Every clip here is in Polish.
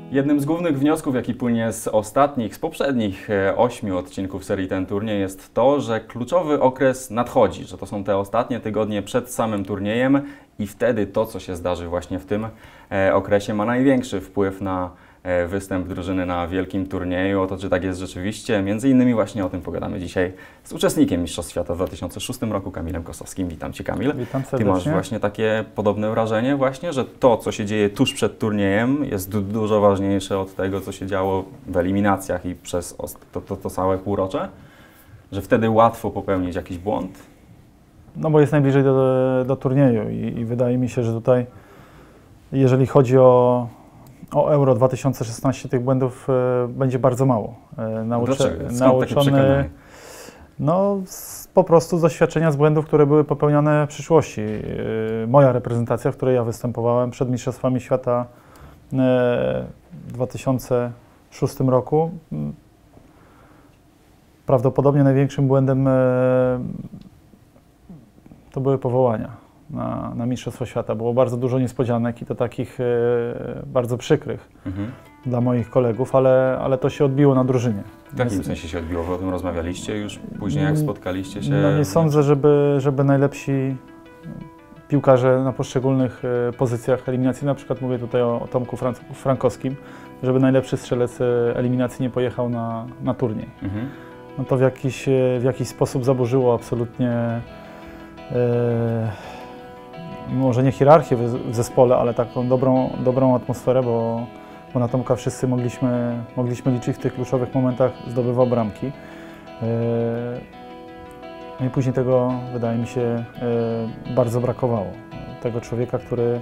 Jednym z głównych wniosków, jaki płynie z poprzednich 8 odcinków serii Ten Turniej, jest to, że kluczowy okres nadchodzi, że to są te ostatnie tygodnie przed samym turniejem i wtedy to, co się zdarzy właśnie w tym okresie, ma największy wpływ na występ drużyny na wielkim turnieju. O to, czy tak jest rzeczywiście, między innymi właśnie o tym pogadamy dzisiaj z uczestnikiem Mistrzostw Świata w 2006 roku, Kamilem Kosowskim. Witam Cię, Kamil. Witam serdecznie. Ty masz właśnie takie podobne wrażenie właśnie, że to, co się dzieje tuż przed turniejem, jest dużo ważniejsze od tego, co się działo w eliminacjach i przez to całe półrocze? Że wtedy łatwo popełnić jakiś błąd? No bo jest najbliżej do turnieju i wydaje mi się, że tutaj, jeżeli chodzi o Euro 2016, tych błędów będzie bardzo mało. Dlaczego? Skąd takie przekonanie? No, po prostu z doświadczenia z błędów, które były popełniane w przyszłości. Moja reprezentacja, w której ja występowałem przed Mistrzostwami Świata w 2006 roku, prawdopodobnie największym błędem to były powołania na Mistrzostwa Świata. Było bardzo dużo niespodzianek i to takich bardzo przykrych dla moich kolegów, ale to się odbiło na drużynie. W jakim sensie się odbiło? Wy o tym rozmawialiście już później, jak spotkaliście się? No nie sądzę, żeby najlepsi piłkarze na poszczególnych pozycjach eliminacji, na przykład mówię tutaj o Tomku Frankowskim, żeby najlepszy strzelec eliminacji nie pojechał na turniej. No to w jakiś sposób zaburzyło absolutnie może nie hierarchię w zespole, ale taką dobrą atmosferę, bo na Tomka wszyscy mogliśmy liczyć w tych kluczowych momentach, zdobywał bramki. No i później tego, wydaje mi się, bardzo brakowało. Tego człowieka, który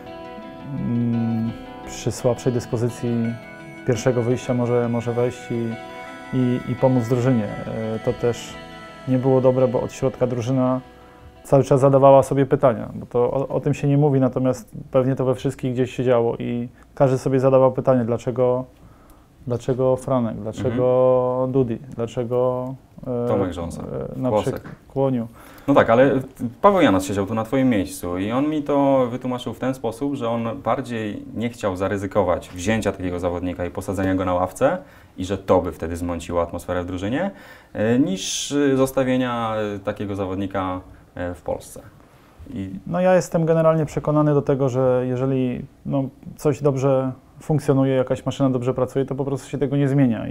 przy słabszej dyspozycji pierwszego wyjścia może wejść i pomóc drużynie. To też nie było dobre, bo od środka drużyna cały czas zadawała sobie pytania, bo to o tym się nie mówi, natomiast pewnie to we wszystkich gdzieś się działo i każdy sobie zadawał pytanie, dlaczego Franek, dlaczego Dudi, dlaczego Tomek Rząsa, Kłoniu. No tak, ale Paweł Janas siedział tu na Twoim miejscu i on mi to wytłumaczył w ten sposób, że on bardziej nie chciał zaryzykować wzięcia takiego zawodnika i posadzenia go na ławce i że to by wtedy zmąciło atmosferę w drużynie, niż zostawienia takiego zawodnika w Polsce. No ja jestem generalnie przekonany do tego, że jeżeli coś dobrze funkcjonuje, jakaś maszyna dobrze pracuje, to po prostu się tego nie zmienia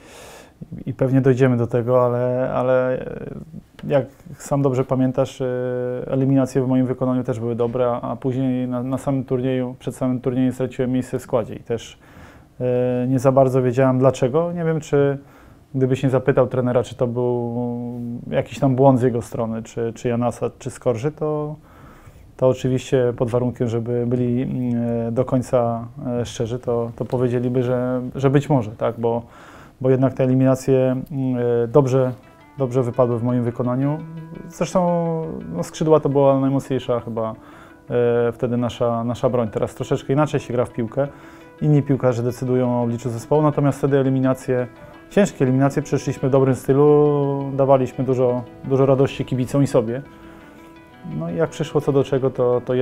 i pewnie dojdziemy do tego, ale jak sam dobrze pamiętasz, eliminacje w moim wykonaniu też były dobre, a później na samym turnieju, przed samym turniejem straciłem miejsce w składzie i też nie za bardzo wiedziałem dlaczego. Nie wiem, czy gdybyś nie zapytał trenera, czy to był jakiś tam błąd z jego strony, czy Janasa, czy Skorży, to oczywiście pod warunkiem, żeby byli do końca szczerzy, to powiedzieliby, że być może, tak, bo jednak te eliminacje dobrze wypadły w moim wykonaniu. Zresztą skrzydła to była najmocniejsza chyba wtedy nasza broń. Teraz troszeczkę inaczej się gra w piłkę. Inni piłkarze decydują o obliczu zespołu, natomiast wtedy ciężkie eliminacje przeszliśmy w dobrym stylu, dawaliśmy dużo radości kibicom i sobie. No i jak przyszło co do czego, to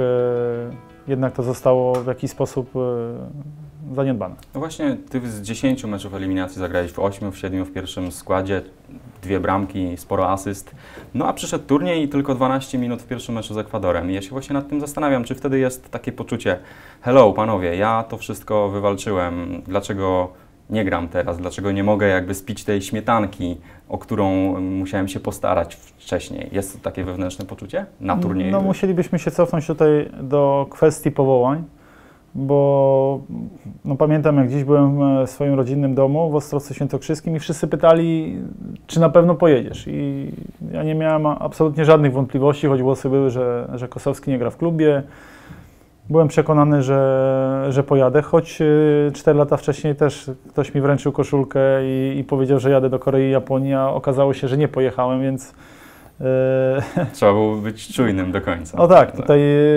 jednak to zostało w jakiś sposób zaniedbane. No właśnie, Ty z 10 meczów eliminacji zagrałeś w 8, w 7 w pierwszym składzie, 2 bramki, sporo asyst. No a przyszedł turniej i tylko 12 minut w pierwszym meczu z Ekwadorem. I ja się właśnie nad tym zastanawiam, czy wtedy jest takie poczucie: hello, panowie, ja to wszystko wywalczyłem, dlaczego nie gram teraz, dlaczego nie mogę jakby spić tej śmietanki, o którą musiałem się postarać wcześniej. Jest to takie wewnętrzne poczucie na turnieju? No musielibyśmy się cofnąć tutaj do kwestii powołań, bo pamiętam, jak dziś byłem w swoim rodzinnym domu w Ostrowcu Świętokrzyskim i wszyscy pytali, czy na pewno pojedziesz. I ja nie miałem absolutnie żadnych wątpliwości, choć głosy były, że Kosowski nie gra w klubie. Byłem przekonany, że pojadę, choć 4 lata wcześniej też ktoś mi wręczył koszulkę i powiedział, że jadę do Korei i Japonii, a okazało się, że nie pojechałem, więc... Trzeba było być czujnym do końca. No tak, tutaj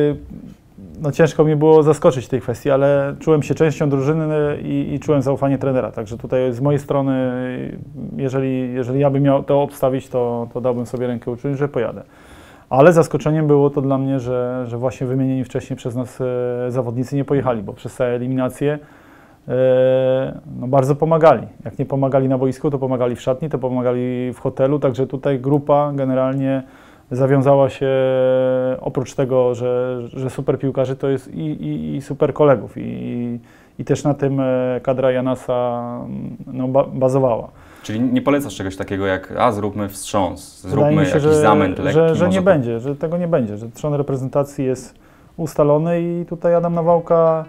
ciężko mi było zaskoczyć w tej kwestii, ale czułem się częścią drużyny i czułem zaufanie trenera, także tutaj z mojej strony, jeżeli ja bym miał to obstawić, to dałbym sobie rękę uczuć, że pojadę. Ale zaskoczeniem było to dla mnie, że właśnie wymienieni wcześniej przez nas zawodnicy nie pojechali, bo przez całe eliminacje no bardzo pomagali. Jak nie pomagali na boisku, to pomagali w szatni, to pomagali w hotelu, także tutaj grupa generalnie zawiązała się, oprócz tego, że super piłkarzy, to jest i super kolegów i też na tym kadra Janasa no, bazowała. Czyli nie polecasz czegoś takiego jak, zróbmy wstrząs, Wydaje zróbmy mi się, jakiś zamęt lekki. że nie będzie, że tego nie będzie, że trzon reprezentacji jest ustalony i tutaj Adam Nawałka,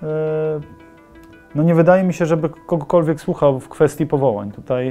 no nie wydaje mi się, żeby kogokolwiek słuchał w kwestii powołań. Tutaj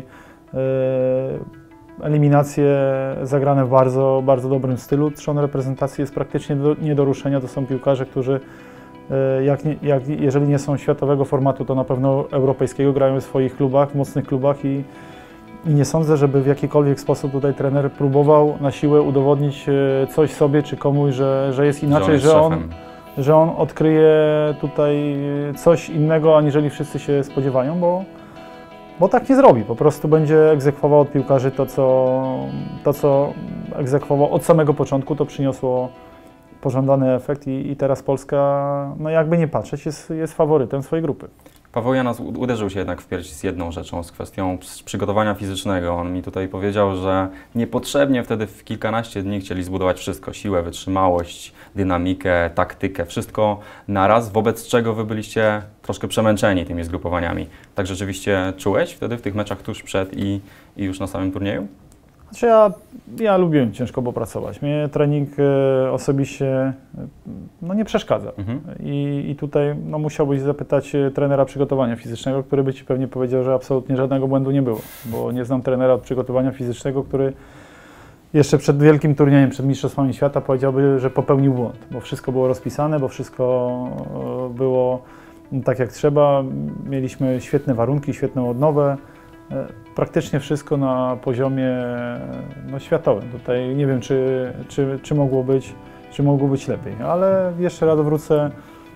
eliminacje zagrane w bardzo, bardzo dobrym stylu. Trzon reprezentacji jest praktycznie nie do ruszenia. To są piłkarze, którzy jeżeli nie są światowego formatu, to na pewno europejskiego, grają w swoich klubach, w mocnych klubach i nie sądzę, żeby w jakikolwiek sposób tutaj trener próbował na siłę udowodnić coś sobie czy komuś, że jest inaczej, że on odkryje tutaj coś innego, aniżeli wszyscy się spodziewają, bo tak nie zrobi. Po prostu będzie egzekwował od piłkarzy to, co egzekwował od samego początku, to przyniosło pożądany efekt i teraz Polska, no jakby nie patrzeć, jest faworytem swojej grupy. Paweł Janas uderzył się jednak w pierś z jedną rzeczą, z kwestią przygotowania fizycznego. On mi tutaj powiedział, że niepotrzebnie wtedy w kilkanaście dni chcieli zbudować wszystko, siłę, wytrzymałość, dynamikę, taktykę, wszystko naraz, wobec czego wy byliście troszkę przemęczeni tymi zgrupowaniami. Tak rzeczywiście czułeś wtedy w tych meczach tuż przed i już na samym turnieju? Znaczy ja lubiłem ciężko popracować. Mnie trening osobiście no nie przeszkadza. I tutaj no, musiałbyś zapytać trenera przygotowania fizycznego, który by Ci pewnie powiedział, że absolutnie żadnego błędu nie było. Bo nie znam trenera od przygotowania fizycznego, który jeszcze przed wielkim turniejem, przed Mistrzostwami Świata powiedziałby, że popełnił błąd. Bo wszystko było rozpisane, bo wszystko było tak jak trzeba. Mieliśmy świetne warunki, świetną odnowę. Praktycznie wszystko na poziomie no, światowym. Tutaj nie wiem, czy mogło być lepiej, ale jeszcze raz wrócę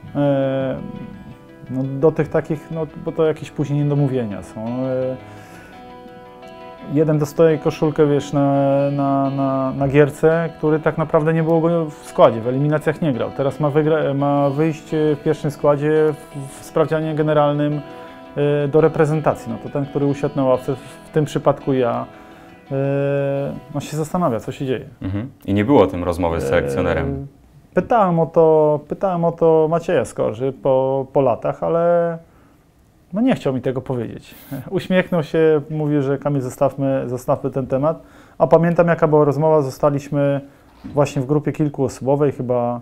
no, do tych takich, no, bo to jakieś później niedomówienia są. Jeden dostaje koszulkę, wiesz, na gierce, który tak naprawdę nie było go w składzie, w eliminacjach nie grał. Teraz ma wyjść w pierwszym składzie w sprawdzianie generalnym do reprezentacji. No to ten, który usiadł na ławce, w tym przypadku ja, no się zastanawia, co się dzieje. I nie było o tym rozmowy z selekcjonerem? Pytałem o to Macieja Skorzy po latach, ale no nie chciał mi tego powiedzieć. Uśmiechnął się, mówił, że Kamil, zostawmy ten temat. A pamiętam, jaka była rozmowa, zostaliśmy właśnie w grupie kilkuosobowej, chyba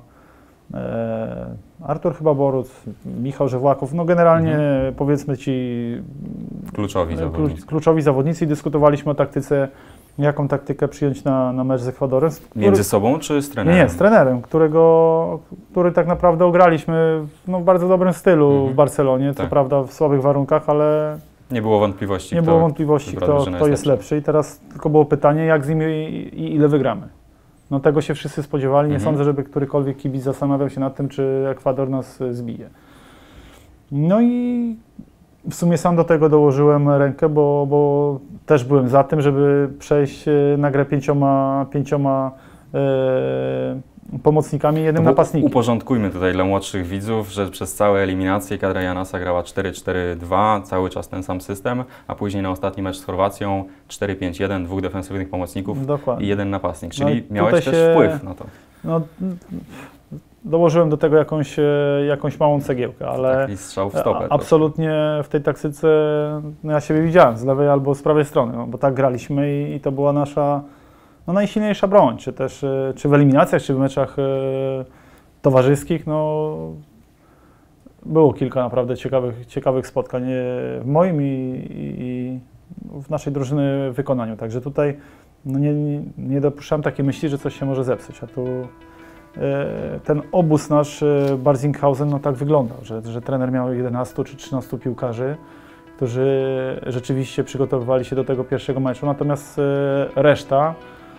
Artur Boruc, Michał Żewłaków, no generalnie powiedzmy ci kluczowi zawodnicy i dyskutowaliśmy o taktyce, jaką taktykę przyjąć na mecz z Ekwadorem. Między sobą czy z trenerem? Nie, z trenerem, który tak naprawdę ograliśmy w bardzo dobrym stylu w Barcelonie, co prawda w słabych warunkach, ale nie było wątpliwości, kto jest lepszy. I teraz tylko było pytanie, jak z nim i ile wygramy. No tego się wszyscy spodziewali. Nie sądzę, żeby którykolwiek kibic zastanawiał się nad tym, czy Ekwador nas zbije. No i w sumie sam do tego dołożyłem rękę, bo też byłem za tym, żeby przejść na grę pięcioma pomocnikami i jednym napastnikiem. Uporządkujmy tutaj dla młodszych widzów, że przez całe eliminacje kadra Janasa grała 4-4-2, cały czas ten sam system, a później na ostatni mecz z Chorwacją 4-5-1, dwóch defensywnych pomocników i jeden napastnik, czyli miałeś też wpływ na to. No, dołożyłem do tego jakąś małą cegiełkę, ale taki strzał w stopę, absolutnie w tej taktyce no ja siebie widziałem z lewej albo z prawej strony, no, bo tak graliśmy i to była nasza najsilniejsza broń, czy w eliminacjach, czy w meczach towarzyskich. No, było kilka naprawdę ciekawych spotkań w moim i w naszej drużyny wykonaniu. Także tutaj no nie dopuszczam takiej myśli, że coś się może zepsuć. A tu ten obóz nasz Barsinghausen no tak wyglądał, że trener miał 11 czy 13 piłkarzy, którzy rzeczywiście przygotowywali się do tego pierwszego meczu, natomiast reszta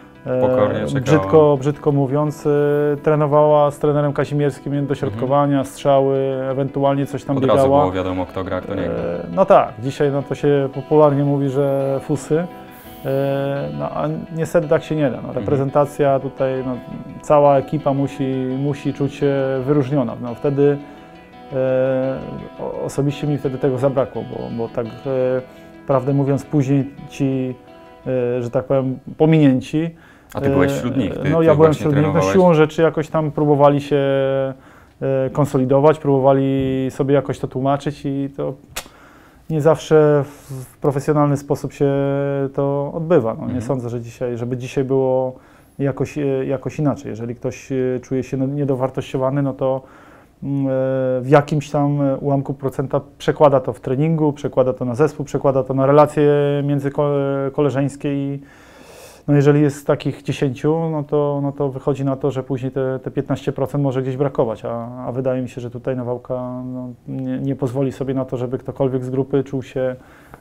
brzydko mówiąc, trenowała z trenerem Kazimierskim dośrodkowania, strzały, ewentualnie coś tam biegała. Od razu było wiadomo, kto gra, kto nie gra. No tak, dzisiaj no to się popularnie mówi, że fusy, no a niestety tak się nie da. No, reprezentacja tutaj, no, cała ekipa musi czuć się wyróżniona. No, wtedy osobiście mi wtedy tego zabrakło, bo tak prawdę mówiąc później ci, że tak powiem, pominięci. A ty byłeś wśród nich? No ja byłem wśród nich, no siłą rzeczy jakoś tam próbowali się konsolidować, próbowali sobie jakoś to tłumaczyć i to nie zawsze w profesjonalny sposób się to odbywa. No, nie sądzę, że żeby dzisiaj było jakoś inaczej. Jeżeli ktoś czuje się niedowartościowany, no to w jakimś tam ułamku procenta przekłada to w treningu, przekłada to na zespół, przekłada to na relacje międzykoleżeńskie i no jeżeli jest takich 10, no to wychodzi na to, że później te 15% może gdzieś brakować, a wydaje mi się, że tutaj Nawałka nie pozwoli sobie na to, żeby ktokolwiek z grupy czuł się,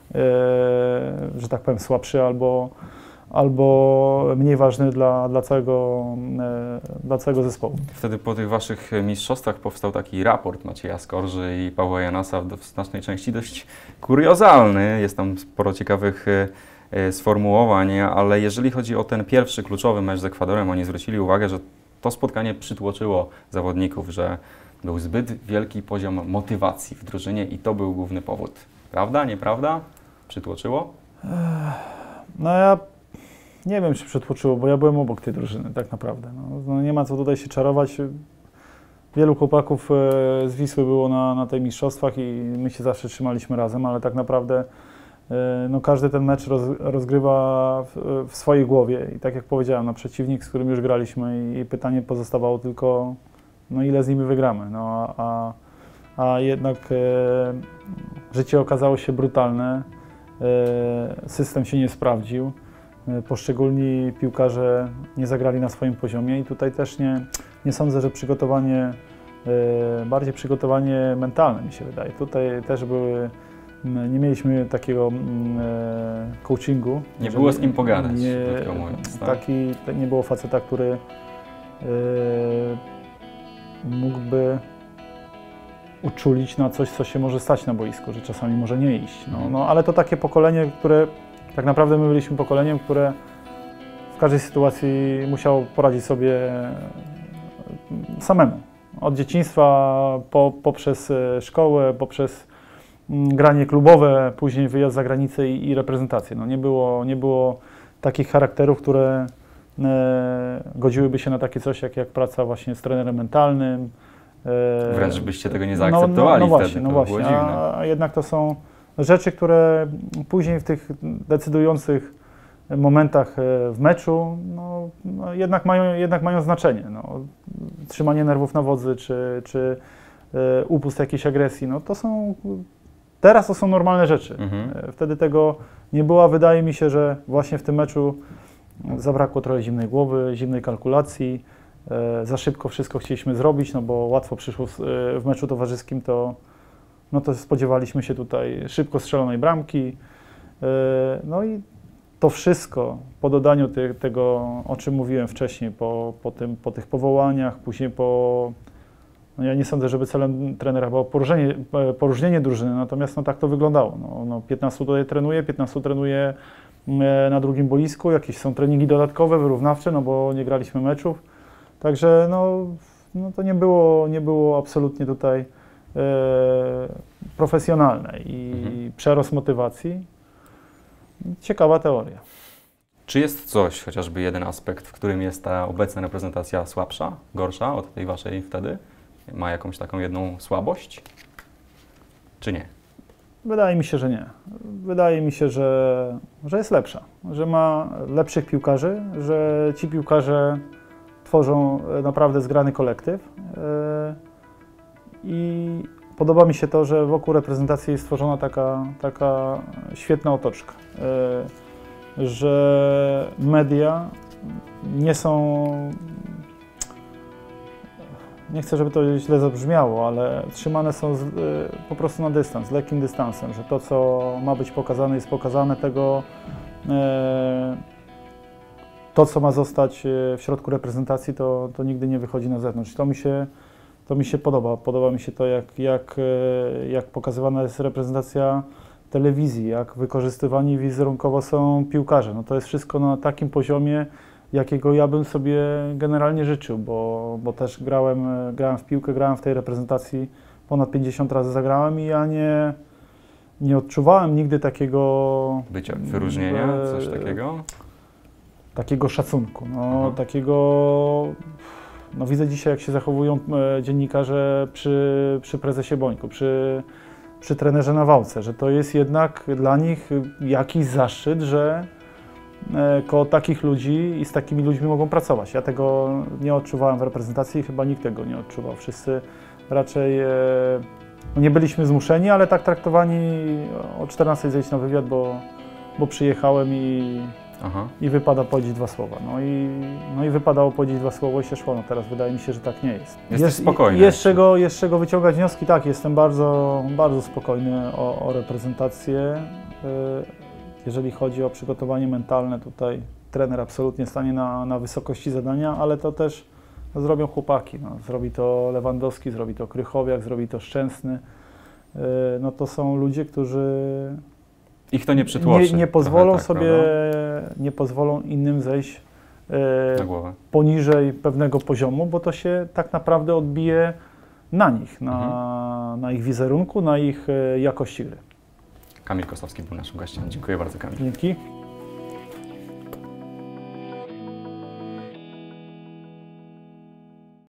że tak powiem, słabszy albo mniej ważny dla całego zespołu. Wtedy po tych waszych mistrzostwach powstał taki raport Macieja Skorży i Pawła Janasa, w znacznej części dość kuriozalny. Jest tam sporo ciekawych sformułowań, ale jeżeli chodzi o ten pierwszy kluczowy mecz z Ekwadorem, oni zwrócili uwagę, że to spotkanie przytłoczyło zawodników, że był zbyt wielki poziom motywacji w drużynie i to był główny powód. Prawda, nieprawda? Przytłoczyło? No ja nie wiem, czy przytłoczyło, bo ja byłem obok tej drużyny tak naprawdę. No nie ma co tutaj się czarować. Wielu chłopaków z Wisły było na tych mistrzostwach i my się zawsze trzymaliśmy razem, ale tak naprawdę no każdy ten mecz rozgrywa w swojej głowie i tak jak powiedziałem, no przeciwnik, z którym już graliśmy i pytanie pozostawało tylko, no ile z nimi wygramy, no a jednak życie okazało się brutalne, system się nie sprawdził, poszczególni piłkarze nie zagrali na swoim poziomie i tutaj też nie sądzę, że bardziej przygotowanie mentalne mi się wydaje. Tutaj też nie mieliśmy takiego coachingu. Nie było z kim pogadać, krótko mówiąc. Nie było faceta, który mógłby uczulić na coś, co się może stać na boisku, że czasami może nie iść. No, ale to takie pokolenie, które tak naprawdę my byliśmy pokoleniem, które w każdej sytuacji musiało poradzić sobie samemu. Od dzieciństwa, poprzez szkołę, poprzez granie klubowe, później wyjazd za granicę i reprezentację. No nie było takich charakterów, które godziłyby się na takie coś jak praca właśnie z trenerem mentalnym. Wręcz byście tego nie zaakceptowali wtedy. No właśnie, a jednak to są rzeczy, które później w tych decydujących momentach w meczu jednak mają znaczenie. No, trzymanie nerwów na wodzy czy upust jakiejś agresji, no teraz to są normalne rzeczy. Wtedy tego nie było, a wydaje mi się, że właśnie w tym meczu zabrakło trochę zimnej głowy, zimnej kalkulacji. Za szybko wszystko chcieliśmy zrobić, no bo łatwo przyszło w meczu towarzyskim, to spodziewaliśmy się tutaj szybko strzelonej bramki. No i to wszystko po dodaniu tego, o czym mówiłem wcześniej, po tych powołaniach, później no ja nie sądzę, żeby celem trenera było poróżnienie drużyny, natomiast tak to wyglądało. 15 tutaj trenuje, 15 trenuje na drugim boisku, jakieś są treningi dodatkowe, wyrównawcze, no bo nie graliśmy meczów. Także to nie było absolutnie tutaj profesjonalne i przerost motywacji. Ciekawa teoria. Czy jest coś, chociażby jeden aspekt, w którym jest ta obecna reprezentacja słabsza, gorsza od tej waszej wtedy? Ma jakąś taką jedną słabość? Czy nie? Wydaje mi się, że nie. Wydaje mi się, że jest lepsza, że ma lepszych piłkarzy, że ci piłkarze tworzą naprawdę zgrany kolektyw i podoba mi się to, że wokół reprezentacji jest stworzona taka świetna otoczka, że media nie są, nie chcę, żeby to źle zabrzmiało, ale trzymane są po prostu na dystans, z lekkim dystansem, że to, co ma być pokazane, jest pokazane, to, co ma zostać w środku reprezentacji, to nigdy nie wychodzi na zewnątrz. To mi się podoba. Podoba mi się to, jak pokazywana jest reprezentacja telewizji, jak wykorzystywani wizerunkowo są piłkarze. To jest wszystko na takim poziomie, jakiego ja bym sobie generalnie życzył, bo też grałem w piłkę, grałem w tej reprezentacji ponad 50 razy zagrałem i ja nie odczuwałem nigdy takiego... Bycia, wyróżnienia, coś takiego? Takiego szacunku, Aha. takiego... No widzę dzisiaj, jak się zachowują dziennikarze przy prezesie Bońku, przy trenerze Nawałce, że to jest jednak dla nich jakiś zaszczyt, że koło takich ludzi i z takimi ludźmi mogą pracować. Ja tego nie odczuwałem w reprezentacji i chyba nikt tego nie odczuwał. Wszyscy raczej nie byliśmy zmuszeni, ale tak traktowani o 14 zejść na wywiad, bo przyjechałem i wypada powiedzieć dwa słowa. No i wypadało powiedzieć dwa słowa i się szło. No teraz wydaje mi się, że tak nie jest. Jesteś spokojny. Jest z czego wyciągać wnioski. Tak, jestem bardzo, bardzo spokojny o reprezentację. Jeżeli chodzi o przygotowanie mentalne, tutaj trener absolutnie stanie na wysokości zadania, ale to też zrobią chłopaki. No, zrobi to Lewandowski, zrobi to Krychowiak, zrobi to Szczęsny. No to są ludzie, którzy Ich to nie przytłoczy. nie pozwolą tak, sobie, nie pozwolą innym zejść na głowę. poniżej pewnego poziomu, bo to się tak naprawdę odbije na nich, na ich wizerunku, na ich jakości gry. Kamil Kostowski był naszym gościem. Dziękuję bardzo, Kamil. Dzięki.